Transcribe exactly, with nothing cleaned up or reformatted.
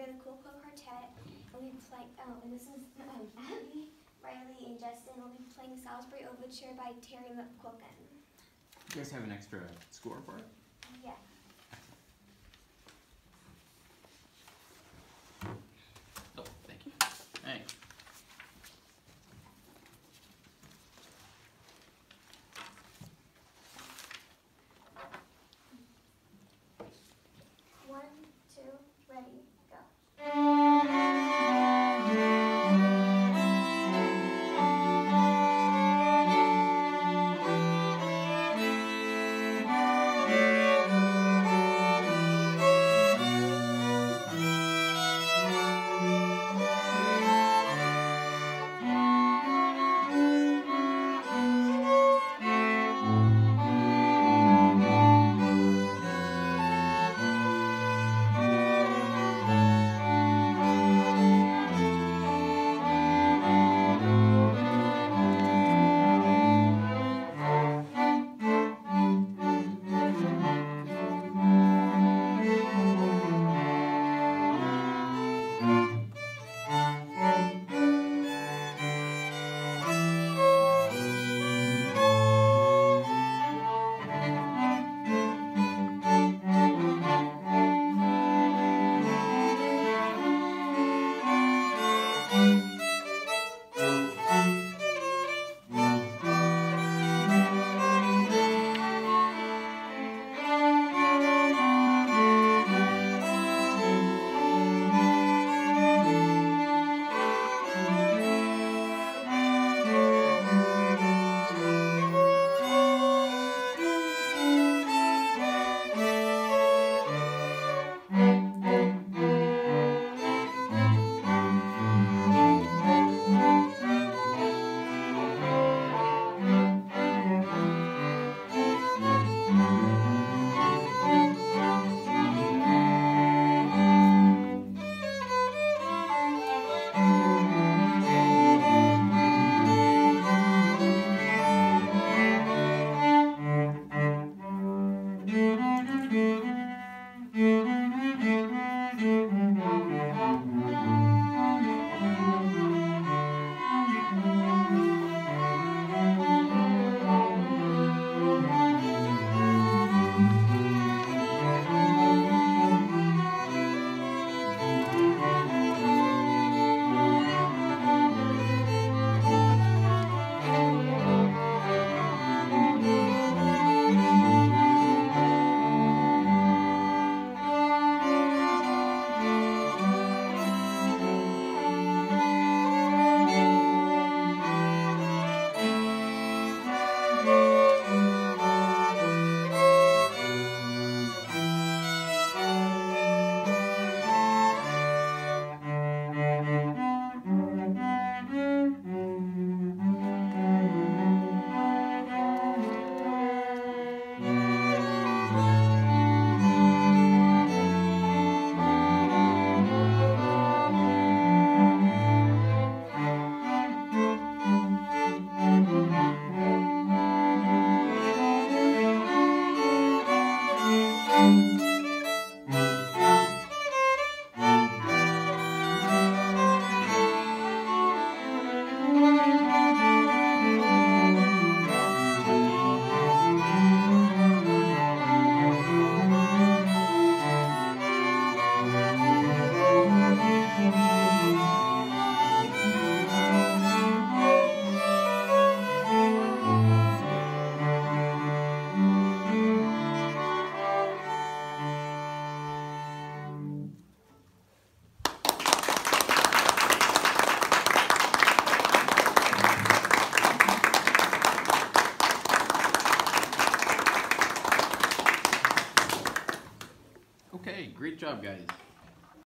we're the Cool Quill Quartet, and we play. Oh, and this is um, Abby, Riley, and Justin. We'll be playing Salisbury Overture by Terry McQuilkin. You guys have an extra score for it? Yeah. Oh, thank you. Thanks. One, two, ready, go. Okay, great job, guys.